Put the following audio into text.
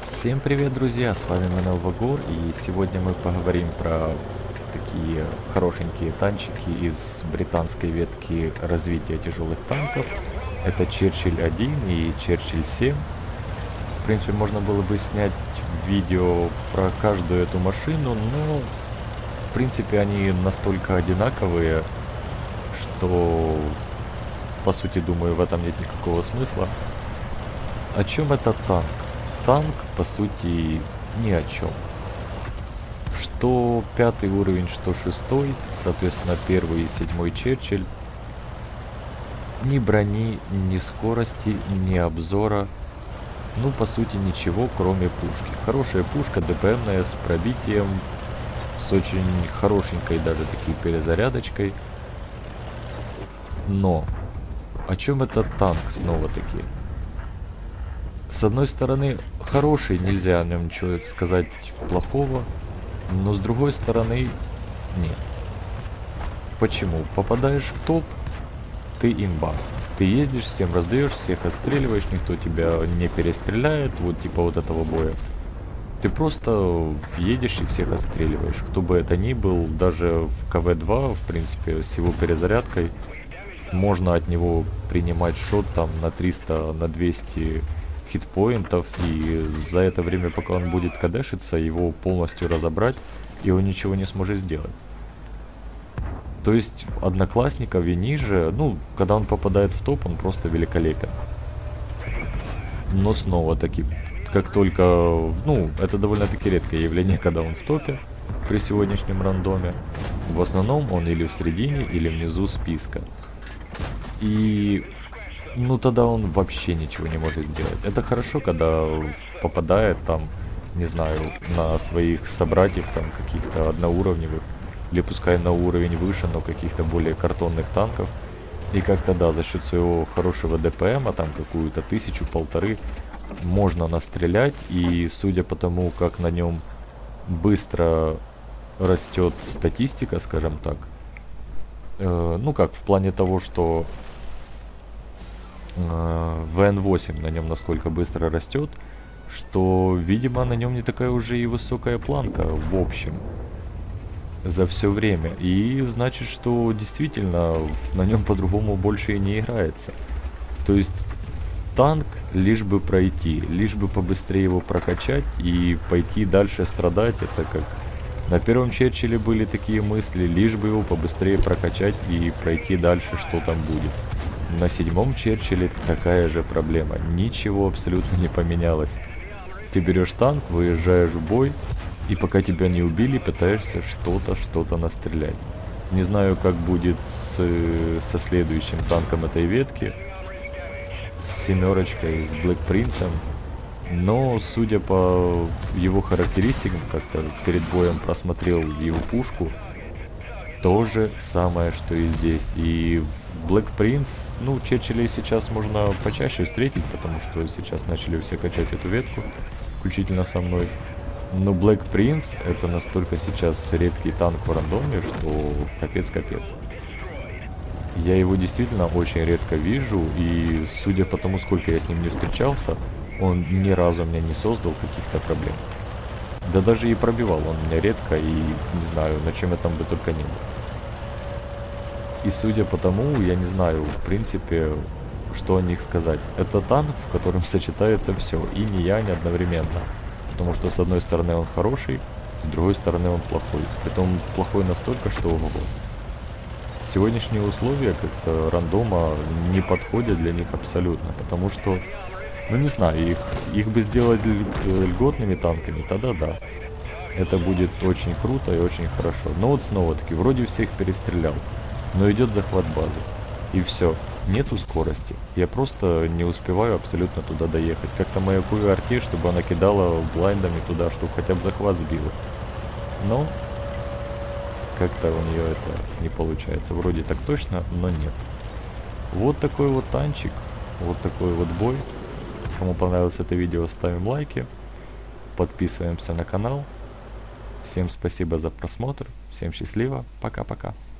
Всем привет, друзья! С вами Манел Вагор, и сегодня мы поговорим про такие хорошенькие танчики из британской ветки развития тяжелых танков. Это Черчилль 1 и Черчилль 7. В принципе, можно было бы снять видео про каждую эту машину, но в принципе они настолько одинаковые, что по сути, думаю, в этом нет никакого смысла. О чем этот танк? Танк, по сути, ни о чем. Что пятый уровень, что шестой, соответственно, первый и седьмой Черчилль. Ни брони, ни скорости, ни обзора. Ну, по сути, ничего, кроме пушки. Хорошая пушка, ДПМная, с пробитием, с очень хорошенькой даже такой перезарядочкой. Но, о чем этот танк снова-таки? С одной стороны, хороший, нельзя о нем ничего сказать плохого, но с другой стороны, нет. Почему? Попадаешь в топ, ты имба. Ты ездишь, всем раздаешь, всех отстреливаешь, никто тебя не перестреляет, вот типа вот этого боя. Ты просто едешь и всех отстреливаешь. Кто бы это ни был, даже в КВ-2, в принципе, с его перезарядкой, можно от него принимать шот там на 300, на 200 хитпоинтов, и за это время, пока он будет кадешиться, его полностью разобрать, и он ничего не сможет сделать. То есть одноклассников и ниже, ну, когда он попадает в топ, он просто великолепен. Но снова таки, как только, ну, это довольно-таки редкое явление, когда он в топе при сегодняшнем рандоме. В основном он или в середине, или внизу списка. И ну тогда он вообще ничего не может сделать. Это хорошо, когда попадает там, не знаю, на своих собратьев там каких-то одноуровневых, или пускай на уровень выше, но каких-то более картонных танков. И как-то да, за счет своего хорошего ДПМа, там какую-то 1000-1500, можно настрелять. И судя по тому, как на нем быстро растет статистика, скажем так, ну как, в плане того, что ВН-8 на нем насколько быстро растет, что, видимо, на нем не такая уже и высокая планка в общем за все время. И значит, что действительно на нем по-другому больше и не играется. То есть танк лишь бы пройти, лишь бы побыстрее его прокачать и пойти дальше страдать. Это как на первом Черчилле были такие мысли, лишь бы его побыстрее прокачать и пройти дальше, что там будет. На седьмом Черчилле такая же проблема. Ничего абсолютно не поменялось. Ты берешь танк, выезжаешь в бой, и пока тебя не убили, пытаешься что-то настрелять. Не знаю, как будет со следующим танком этой ветки. С семерочкой, с Блэк Принцем. Но, судя по его характеристикам, как-то перед боем просмотрел его пушку, то же самое, что и здесь. И в Black Prince, ну, Черчиллей сейчас можно почаще встретить, потому что сейчас начали все качать эту ветку, включительно со мной. Но Black Prince это настолько сейчас редкий танк в рандоме, что капец-капец. Я его действительно очень редко вижу, и судя по тому, сколько я с ним не встречался, он ни разу мне не создал каких-то проблем. Да даже и пробивал он меня редко, и не знаю, на чем я там бы только не был. И судя по тому, я не знаю, в принципе, что о них сказать. Это танк, в котором сочетается все, и не я, не одновременно. Потому что с одной стороны он хороший, с другой стороны он плохой. Притом плохой настолько, что ого. Сегодняшние условия как-то рандома не подходят для них абсолютно, потому что, ну не знаю, их бы сделать льготными танками, тогда да. Это будет очень круто и очень хорошо. Но вот снова-таки, вроде всех перестрелял, но идет захват базы. И все, нету скорости. Я просто не успеваю абсолютно туда доехать. Как-то маякую арте, чтобы она кидала блайндами туда, чтобы хотя бы захват сбила. Но как-то у нее это не получается. Вроде так точно, но нет. Вот такой вот танчик, вот такой вот бой. Кому понравилось это видео, ставим лайки, подписываемся на канал. Всем спасибо за просмотр, всем счастливо, пока-пока.